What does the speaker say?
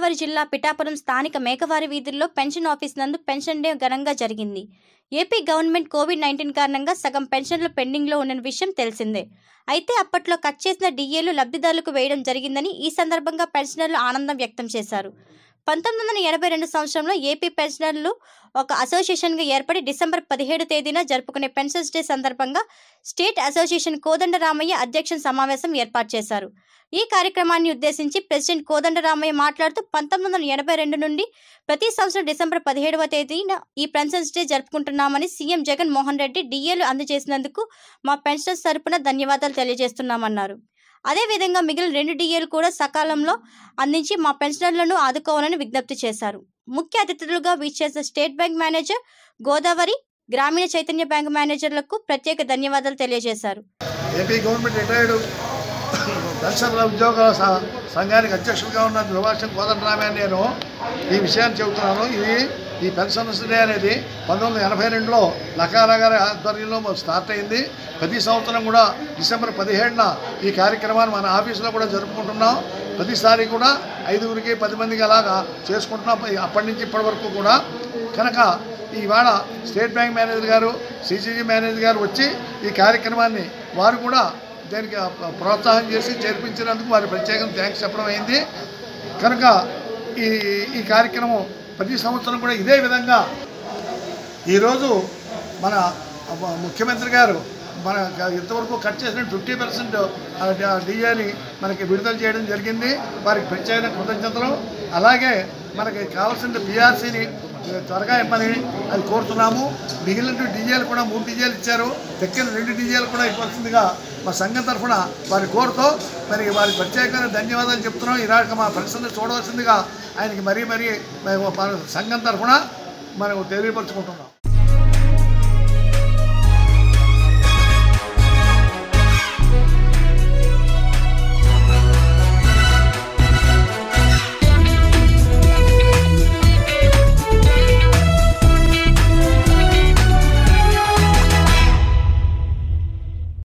గోదావరి జిల్లా పిఠాపురం స్థానిక మేకవారి వీధుల్లో పెన్షన్ ఆఫీస్ నందు పెన్షన్ డే ఘనంగా జరిగింది. ఏపీ గవర్నమెంట్ కోవిడ్-19 కారణంగా సగం పెన్షన్లు పెండింగ్లో ఉన్న విషయం తెలిసిందే. అయితే అప్పట్లో కట్ చేసిన డీఏలు లబ్ధిదారులకు వేయడం జరిగిందని ఈ సందర్భంగా పెన్షనర్లు ఆనందం వ్యక్తం చేశారు. 1982 సంవత్సరంలో ఏపీ పెన్షనర్లు ఒక అసోసియేషన్గా ఏర్పడి డిసెంబర్ 17 తేదీన జరుపుకునే పెన్షన్స్ డే సందర్భంగా స్టేట్ అసోసియేషన్ కోదండరామయ్య అధ్యక్ష సమావేశం ఏర్పాటు చేశారు. ఈ కార్యక్రమాన్ని ఉద్దేశించి ప్రెసిడెంట్ కోదండరామయ్య మాట్లాడుతూ 1982 నుండి ప్రతి సంవత్సరం డిసెంబర్ 17వ తేదీన ఈ పెన్షన్స్ డే జరుపుకుంటున్నామని సీఎం జగన్ మోహన్ రెడ్డి డీఏలు అందజేసినందుకు మా పెన్షనర్స్ తరపున ధన్యవాదాలు తెలియజేస్తున్నామన్నారు. అదేవిధంగా మిగిలిన 2 డీఏలు కూడా సకాలంలో అందించి మా పెన్షనర్లను ఆదుకోవాలని విజ్ఞప్తి చేశారు. ముఖ్య అతిథులుగా విచ్చేసిన స్టేట్ బ్యాంక్ మేనేజర్, గోదావరి గ్రామీణ చైతన్య బ్యాంక్ మేనేజర్లకు ప్రత్యేక ధన్యవాదాలు తెలియజేశారు. ఏపీ గవర్నమెంట్ రిటైర్డ్ పెన్షన్ల ఉద్యోగుల సంఘానికి అధ్యక్షులుగా ఉన్న దుర్వాక్షం కోదండరామయ్య నేను ఈ విషయాన్ని చెబుతున్నాను. ఈ పెన్షన్స్ డే అనేది 1982లో లకారా గారి ఆధ్వర్యంలో స్టార్ట్ అయింది. ప్రతి సంవత్సరం కూడా డిసెంబర్ 17న ఈ కార్యక్రమాన్ని మన ఆఫీసులో కూడా జరుపుకుంటున్నాం. ప్రతిసారి కూడా 5గురికి 10 మందికి అలాగా చేసుకుంటున్నాం అప్పటి నుంచి ఇప్పటి వరకు కూడా. కనుక ఇవాళ స్టేట్ బ్యాంక్ మేనేజర్ గారు, సిసిజి మేనేజర్ గారు వచ్చి ఈ కార్యక్రమాన్ని వారు కూడా దానికి ప్రోత్సాహం చేసి చేర్పించినందుకు వారి ప్రత్యేకంగా థ్యాంక్స్ చెప్పడం అయింది. కనుక ఈ కార్యక్రమం ప్రతి సంవత్సరం కూడా ఇదే విధంగా ఈరోజు మన ముఖ్యమంత్రి గారు మన ఇంతవరకు కట్ చేసిన 50% డిఏని మనకి విడుదల చేయడం జరిగింది. వారికి ప్రత్యేక కృతజ్ఞతలు. అలాగే మనకి కావాల్సిన పిఆర్సీని త్వరగా ఇవ్వమని అది కోరుతున్నాము. మిగిలిన డీజేలు కూడా 3 డీజేలు ఇచ్చారు. దక్కిన 2 డీజేలు కూడా ఇవ్వాల్సిందిగా మా సంఘం తరఫున వారి కోరుతూ మరి వారికి ప్రత్యేకమైన ధన్యవాదాలు చెప్తున్నాం. ఈనాటికి మా పెన్షన్లు చూడవలసిందిగా ఆయనకి మరీ సంఘం తరఫున మనం తెలియపరుచుకుంటున్నాం.